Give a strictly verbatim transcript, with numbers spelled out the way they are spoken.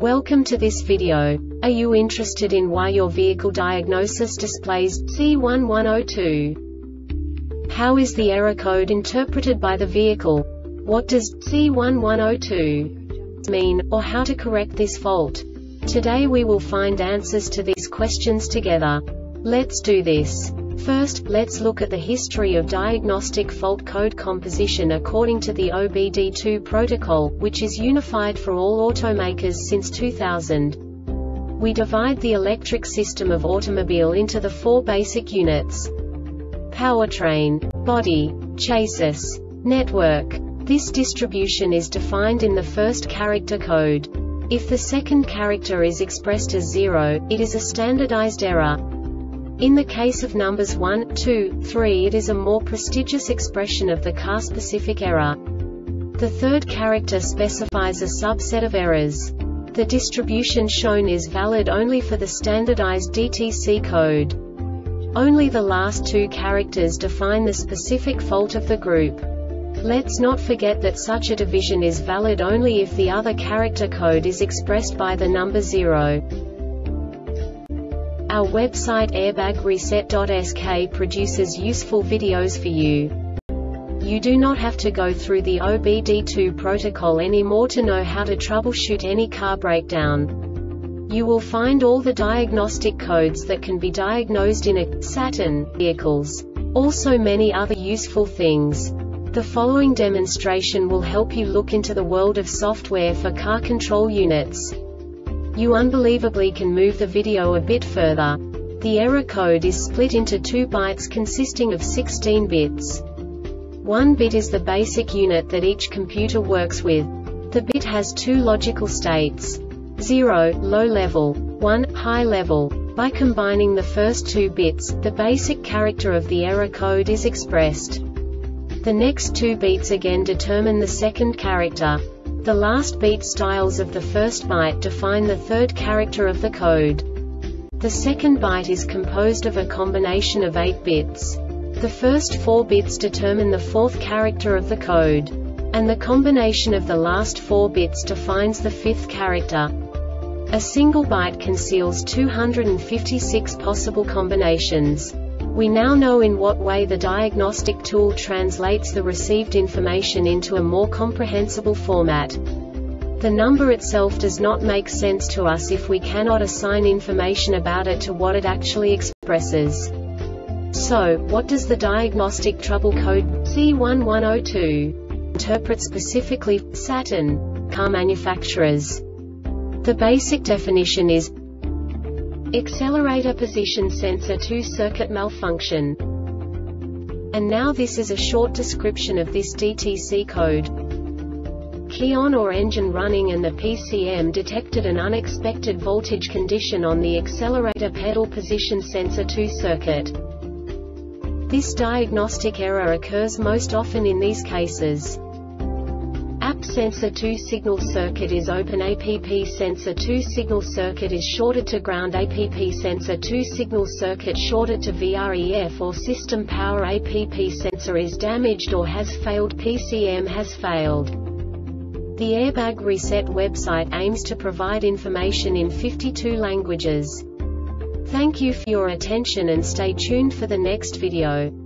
Welcome to this video. Are you interested in why your vehicle diagnosis displays C one one zero two? How is the error code interpreted by the vehicle? What does C one one zero two mean, or how to correct this fault? Today we will find answers to these questions together. Let's do this. First, let's look at the history of diagnostic fault code composition according to the O B D two protocol, which is unified for all automakers since two thousand. We divide the electric system of automobile into the four basic units: powertrain, body, chassis, network. This distribution is defined in the first character code. If the second character is expressed as zero, it is a standardized error. In the case of numbers one, two, three, it is a more prestigious expression of the car-specific error. The third character specifies a subset of errors. The distribution shown is valid only for the standardized D T C code. Only the last two characters define the specific fault of the group. Let's not forget that such a division is valid only if the other character code is expressed by the number zero. Our website airbag reset dot S K produces useful videos for you. You do not have to go through the O B D two protocol anymore to know how to troubleshoot any car breakdown. You will find all the diagnostic codes that can be diagnosed in a Saturn vehicles. Also many other useful things. The following demonstration will help you look into the world of software for car control units. You unbelievably can move the video a bit further. The error code is split into two bytes consisting of sixteen bits. One bit is the basic unit that each computer works with. The bit has two logical states: zero, low level, one, high level. By combining the first two bits, the basic character of the error code is expressed. The next two bits again determine the second character. The last beat styles of the first byte define the third character of the code. The second byte is composed of a combination of eight bits. The first four bits determine the fourth character of the code. And the combination of the last four bits defines the fifth character. A single byte conceals two hundred fifty-six possible combinations. We now know in what way the diagnostic tool translates the received information into a more comprehensible format. The number itself does not make sense to us if we cannot assign information about it to what it actually expresses. So, what does the diagnostic trouble code C one one zero two interpret specifically for Saturn car manufacturers? The basic definition is accelerator position sensor two circuit malfunction. And now this is a short description of this D T C code. Key on or engine running and the P C M detected an unexpected voltage condition on the accelerator pedal position sensor two circuit. This diagnostic error occurs most often in these cases: A P sensor two signal circuit is open, A P P sensor two signal circuit is shorted to ground, A P P sensor two signal circuit shorted to V R E F or system power, A P P sensor is damaged or has failed, P C M has failed. The Airbag Reset website aims to provide information in fifty-two languages. Thank you for your attention and stay tuned for the next video.